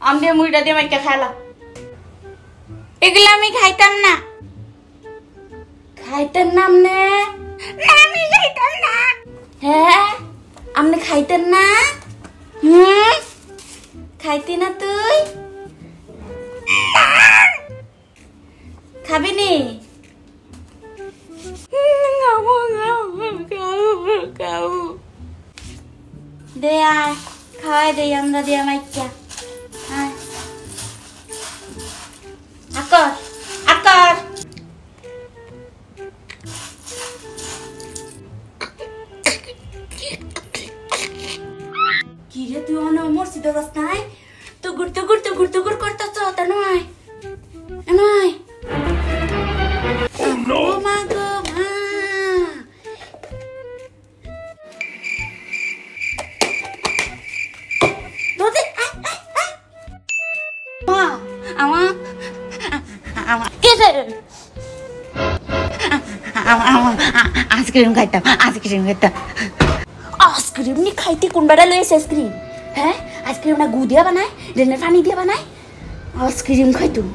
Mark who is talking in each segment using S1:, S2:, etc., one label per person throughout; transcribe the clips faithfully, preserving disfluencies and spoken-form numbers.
S1: আম দিয়ে মুড়িটা দিয়ে মাইকা খাইলা এগুলো আমি খাইতাম না খাইতেন না আমনে আমি খাইতাম না হ্যাঁ আমনে খাইতেন না হুম খাইতি না তুই খাবি নি দে আয় খাওয়াই দে আমরা দিয়া মাইকা আকর আকর কি রে তুই অন মসজিদে যাস নাই তুগুর তুগুর তুগুর তুগুর করতেছ তা নয় নয় ও মা গো মা দোদে মা আমা আমা কেসে আমা আমা আইসক্রিম খাইতাম আইসক্রিম খাইতাম आइसक्रीम नहीं खाई कौन बड़ा लो आइसक्रीम है आइसक्रीम ना गुदिया बनाए रेने पानी दिया बनाए आइसक्रीम खाई तू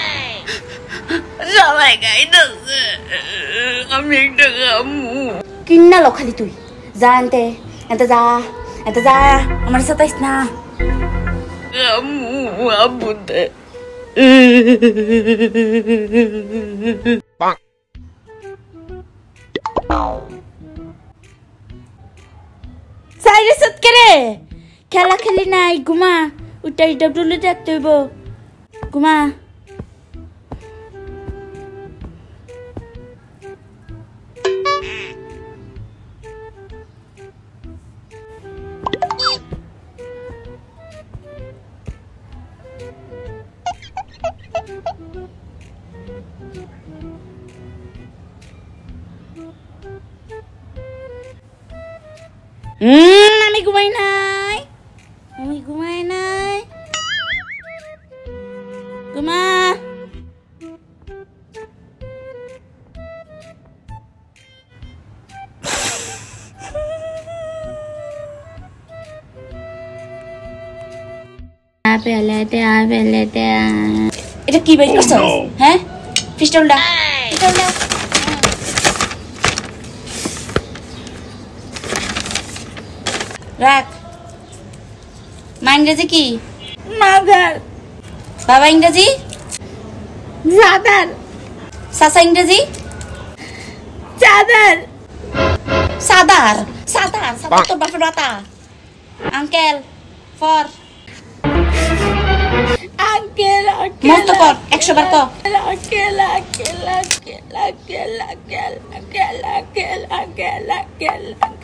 S1: सबाई खाई तो আমি একটা খামু কিন্না লো খালি তুই যা আনতে এত যা এত যা আমার সাথে আইস না খামু আবুতে সাইরে সত করে খেলা খেলি নাই ঘুমা উঠাই ডব্লু দেখতে হইব ঘুমা হুম আমি ঘুমাই নাই আমি ঘুমাই নাই ঘুমা পেলেতে আ পেলেতে এটা কি বাইক করছ হ্যাঁ পিস্টলটা পিস্টলটা রাখ মা ইংরেজি কি মাদার বাবা ইংরেজি জাদার সাসা ইংরেজি চাদার সাদার সাদার সাদার তো বাপের বাতা আঙ্কেল ফর আঙ্কেল মস্ত কর একশো বার কর uncle uncle uncle uncle uncle uncle uncle uncle uncle